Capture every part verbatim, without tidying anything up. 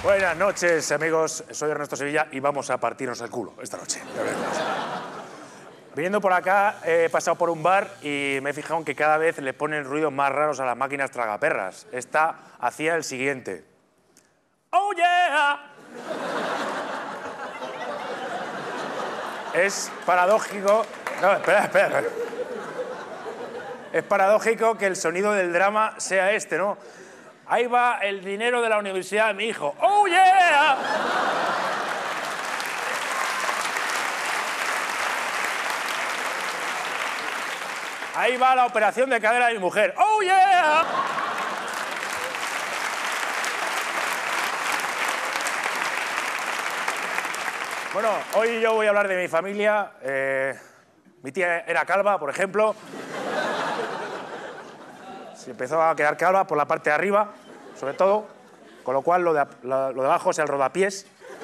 Buenas noches, amigos. Soy Ernesto Sevilla y vamos a partirnos el culo esta noche. Viniendo por acá, he pasado por un bar y me he fijado en que cada vez le ponen ruidos más raros a las máquinas tragaperras. Esta hacía el siguiente. ¡Oh, yeah! Es paradójico... No, espera, espera, espera. Es paradójico que el sonido del drama sea este, ¿no? Ahí va el dinero de la universidad de mi hijo. ¡Oh, yeah! Ahí va la operación de cadera de mi mujer. ¡Oh, yeah! Bueno, hoy yo voy a hablar de mi familia. Eh, mi tía era calva, por ejemplo. Se empezó a quedar calva por la parte de arriba, sobre todo, con lo cual lo de, lo, lo de abajo, o sea, el rodapiés,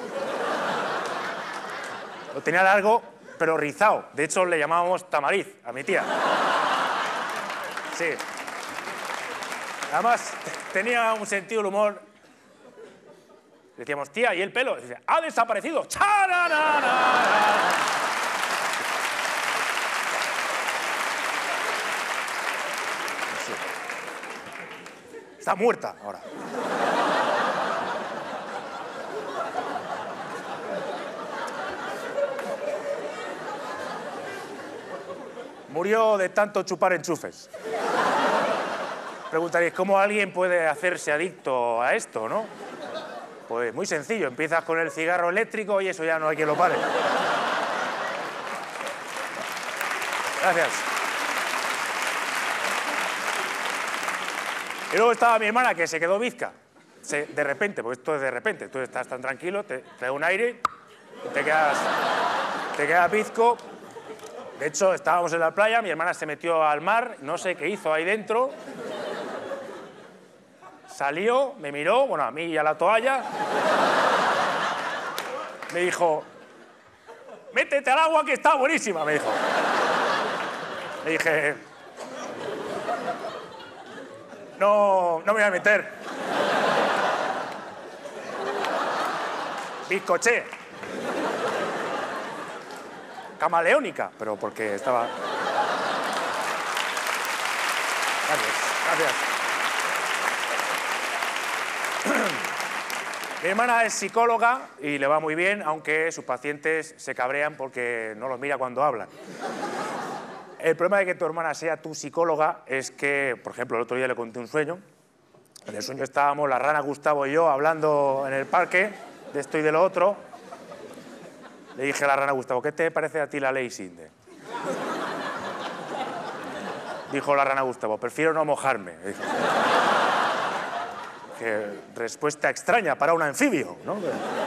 lo tenía largo, pero rizado. De hecho, le llamábamos tamariz a mi tía. Sí. Además, tenía un sentido del humor. Decíamos, tía, ¿y el pelo? Dice, ¡ha desaparecido! ¡Charanana! Está muerta ahora. Murió de tanto chupar enchufes. Preguntaréis, ¿cómo alguien puede hacerse adicto a esto, no? Pues muy sencillo, empiezas con el cigarro eléctrico y eso ya no hay quien lo pare. Gracias. Y luego estaba mi hermana, que se quedó bizca. Se, de repente, porque esto es de repente. Tú estás tan tranquilo, te, te da un aire, y te quedas, te quedas bizco. De hecho, estábamos en la playa, mi hermana se metió al mar, no sé qué hizo ahí dentro. Salió, me miró, bueno, a mí y a la toalla. Me dijo, métete al agua que está buenísima, me dijo. Le dije... No, no me voy a meter. Bizcoché. Camaleónica, pero porque estaba... Gracias, gracias. Mi hermana es psicóloga y le va muy bien, aunque sus pacientes se cabrean porque no los mira cuando hablan. El problema de que tu hermana sea tu psicóloga es que, por ejemplo, el otro día le conté un sueño. En el sueño estábamos la rana Gustavo y yo hablando en el parque de esto y de lo otro. Le dije a la rana Gustavo, ¿qué te parece a ti la ley Sinde? Dijo la rana Gustavo, prefiero no mojarme. Dijo, qué respuesta extraña para un anfibio, ¿no?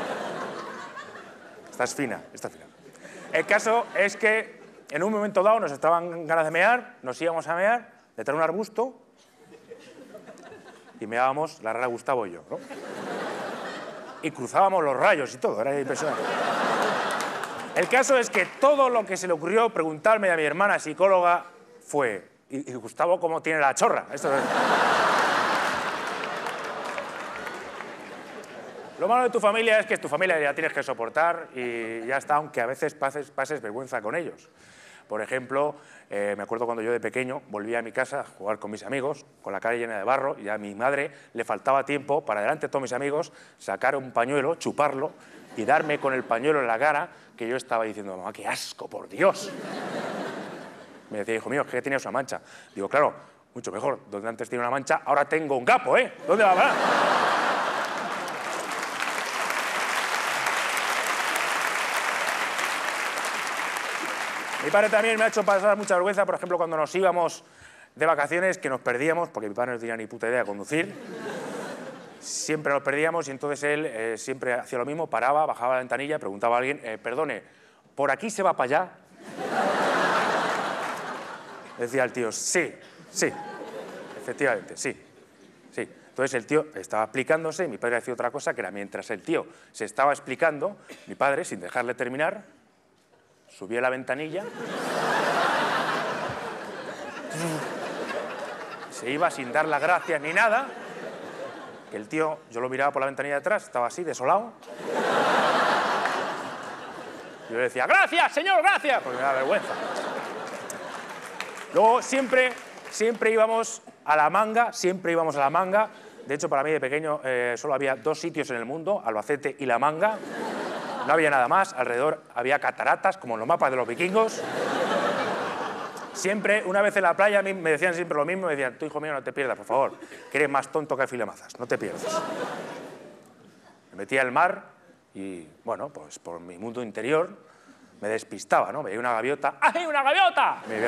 Estás fina, estás fina. El caso es que en un momento dado nos estaban ganas de mear, nos íbamos a mear, detrás de un arbusto, y meábamos la rana Gustavo y yo, ¿no? Y cruzábamos los rayos y todo, era impresionante. El caso es que todo lo que se le ocurrió preguntarme a mi hermana psicóloga fue, ¿y, y Gustavo cómo tiene la chorra? Esto es... Lo malo de tu familia es que tu familia ya tienes que soportar y ya está, aunque a veces pases, pases vergüenza con ellos. Por ejemplo, eh, me acuerdo cuando yo de pequeño volvía a mi casa a jugar con mis amigos, con la cara llena de barro, y a mi madre le faltaba tiempo para, delante de todos mis amigos, sacar un pañuelo, chuparlo y darme con el pañuelo en la cara, que yo estaba diciendo, mamá, qué asco, por Dios. Me decía, hijo mío, es que tenías una mancha. Digo, claro, mucho mejor. Donde antes tenía una mancha, ahora tengo un gapo, ¿eh? ¿Dónde va a parar? Mi padre también me ha hecho pasar mucha vergüenza, por ejemplo, cuando nos íbamos de vacaciones, que nos perdíamos, porque mi padre no tenía ni puta idea de conducir. Siempre nos perdíamos y entonces él eh, siempre hacía lo mismo, paraba, bajaba la ventanilla, preguntaba a alguien, eh, perdone, ¿por aquí se va para allá? Decía el tío, sí, sí, efectivamente, sí, sí. Entonces el tío estaba explicándose y mi padre hacía otra cosa, que era mientras el tío se estaba explicando, mi padre, sin dejarle terminar, subía la ventanilla, se iba sin dar las gracias ni nada, que el tío, yo lo miraba por la ventanilla de atrás, estaba así, desolado. Yo le decía, gracias, señor, gracias, porque me da vergüenza. Luego siempre, siempre íbamos a la manga, siempre íbamos a la manga. De hecho, para mí de pequeño eh, solo había dos sitios en el mundo, Albacete y La Manga. No había nada más, alrededor había cataratas, como en los mapas de los vikingos. Siempre, una vez en la playa, a mí me decían siempre lo mismo, me decían, tú, hijo mío, no te pierdas, por favor, que eres más tonto que Filemazas, no te pierdas. Me metía al mar y, bueno, pues por mi mundo interior me despistaba, ¿no? Veía una gaviota, ¡ay, una gaviota! Me,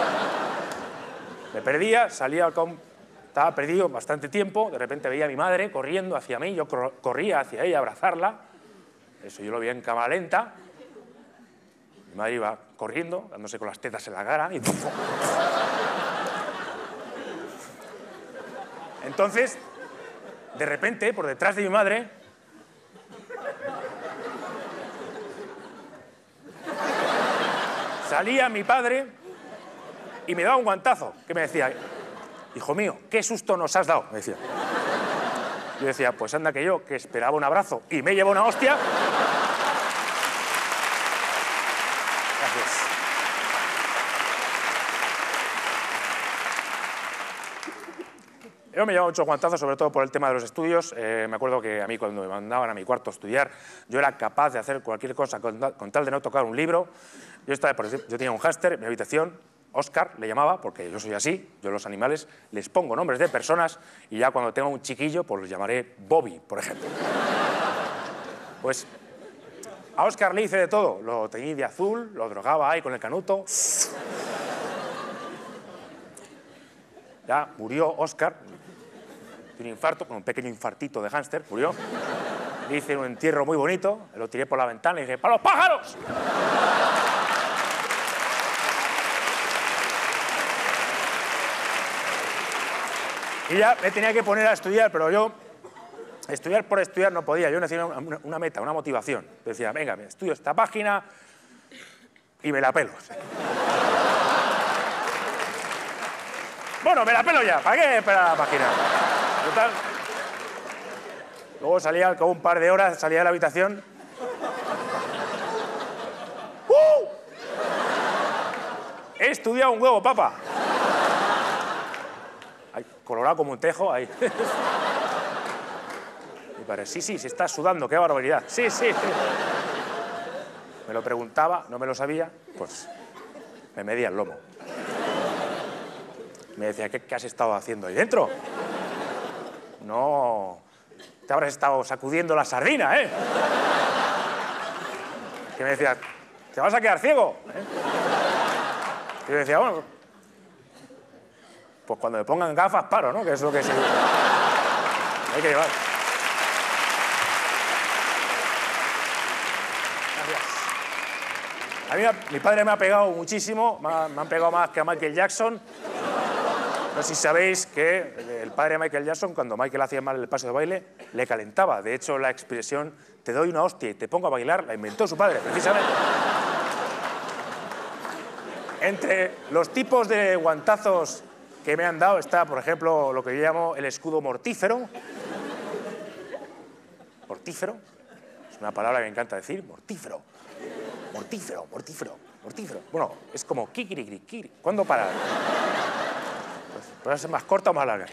me perdía, salía al campo, estaba perdido bastante tiempo, de repente veía a mi madre corriendo hacia mí, yo corría hacia ella a abrazarla, eso yo lo veía en cámara lenta. Mi madre iba corriendo, dándose con las tetas en la cara y... Entonces, de repente, por detrás de mi madre, salía mi padre y me daba un guantazo, que me decía, hijo mío, ¿qué susto nos has dado? Me decía. Yo decía, pues anda que yo, que esperaba un abrazo y me llevo una hostia... Yo me llevaba muchos guantazos, sobre todo por el tema de los estudios. Eh, me acuerdo que a mí cuando me mandaban a mi cuarto a estudiar, yo era capaz de hacer cualquier cosa con, con tal de no tocar un libro. Yo, estaba, por ejemplo, yo tenía un hámster en mi habitación, Oscar le llamaba, porque yo soy así, yo a los animales les pongo nombres de personas y ya cuando tengo un chiquillo, pues los llamaré Bobby, por ejemplo. Pues a Oscar le hice de todo, lo teñí de azul, lo drogaba ahí con el canuto. Ya murió Oscar. Un infarto, con un pequeño infartito de hámster, murió. Le hice un entierro muy bonito, lo tiré por la ventana y dije, ¡para los pájaros! Y ya me tenía que poner a estudiar, pero yo, estudiar por estudiar no podía, yo necesitaba una, una meta, una motivación. Decía, venga, me estudio esta página y me la pelo. Bueno, me la pelo ya, ¿para qué esperar la página? Total. Luego salía, al cabo un par de horas, salía de la habitación. ¡Uh! He estudiado un huevo, papá. Ay, colorado como un tejo, ahí. Mi padre, sí, sí, se está sudando, qué barbaridad. Sí, sí. Me lo preguntaba, no me lo sabía, pues me medía el lomo. Me decía, ¿qué, qué has estado haciendo ahí dentro? No, te habrás estado sacudiendo la sardina, ¿eh? Que me decía, ¿te vas a quedar ciego? ¿Eh? Y yo decía, bueno, pues cuando me pongan gafas paro, ¿no? Que es lo que sí. Hay que llevar. Gracias. A mí mi padre me ha pegado muchísimo, me, ha, me han pegado más que a Michael Jackson. No sé si sabéis que el padre de Michael Jackson, cuando Michael hacía mal el paso de baile, le calentaba. De hecho, la expresión, te doy una hostia y te pongo a bailar, la inventó su padre, precisamente. Entre los tipos de guantazos que me han dado está, por ejemplo, lo que yo llamo el escudo mortífero. Mortífero. Es una palabra que me encanta decir, mortífero. Mortífero, mortífero, mortífero. Bueno, es como kikirikiri, kikiri. ¿Cuándo parar? ¿Puede ser más corta o más larga?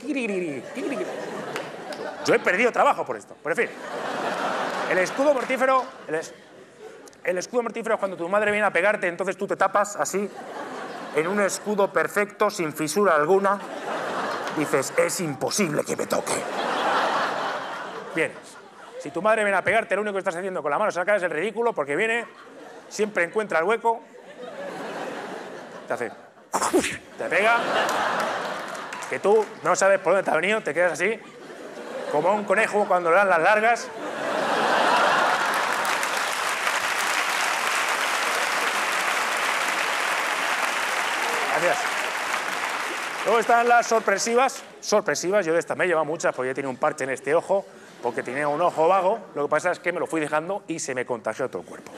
Yo he perdido trabajo por esto. Pero en fin, el escudo mortífero, el, es, el escudo mortífero es cuando tu madre viene a pegarte, entonces tú te tapas así, en un escudo perfecto, sin fisura alguna. Dices, es imposible que me toque. Bien, si tu madre viene a pegarte, lo único que estás haciendo con la mano sacada es el ridículo, porque viene, siempre encuentra el hueco, te hace... Te pega, que tú no sabes por dónde te ha venido, te quedas así, como un conejo cuando le dan las largas. Gracias. Luego están las sorpresivas, sorpresivas, yo de estas me he llevado muchas porque yo tenía un parche en este ojo, porque tenía un ojo vago, lo que pasa es que me lo fui dejando y se me contagió todo el cuerpo.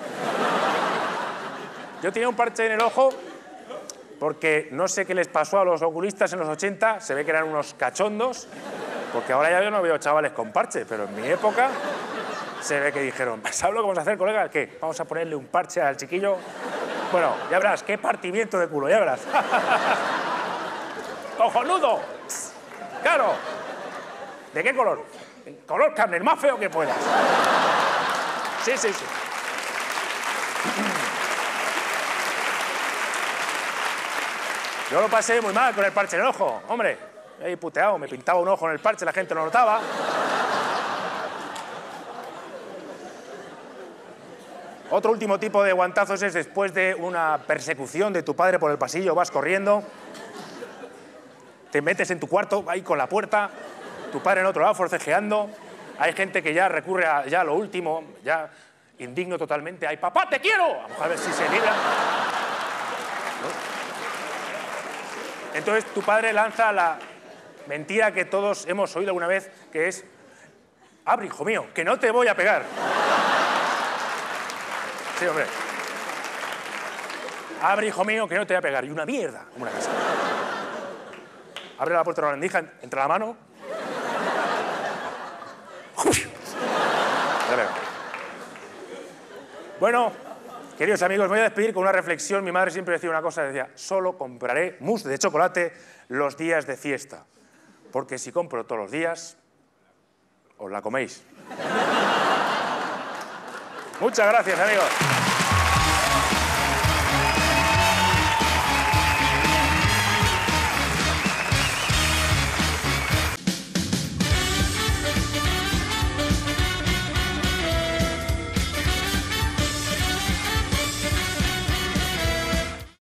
Yo tenía un parche en el ojo porque no sé qué les pasó a los oculistas en los ochenta, se ve que eran unos cachondos, Porque ahora ya yo no veo chavales con parche, pero en mi época se ve que dijeron, ¿sabes lo que vamos a hacer, colega? ¿Qué? ¿Vamos a ponerle un parche al chiquillo? Bueno, ya verás, qué partimiento de culo, ya verás. ¡Cojonudo! ¡Claro! ¿De qué color? Color carne, el más feo que puedas. Sí, sí, sí. Yo lo pasé muy mal con el parche en el ojo, hombre. Ahí puteado, me pintaba un ojo en el parche, la gente no lo notaba. Otro último tipo de guantazos es después de una persecución de tu padre por el pasillo, vas corriendo, te metes en tu cuarto, ahí con la puerta, tu padre en otro lado forcejeando, hay gente que ya recurre a ya lo último, ya indigno totalmente, ¡ay, papá, te quiero! Vamos a ver si se libra. ¿No? Entonces tu padre lanza la mentira que todos hemos oído alguna vez, que es, abre, hijo mío, que no te voy a pegar. Sí, hombre. Abre, hijo mío, que no te voy a pegar. Y una mierda, como una casa. Abre la puerta de la rendija, entra la mano. Bueno, queridos amigos, me voy a despedir con una reflexión. Mi madre siempre decía una cosa, decía, solo compraré mousse de chocolate los días de fiesta. Porque si compro todos los días, os la coméis. Muchas gracias, amigos.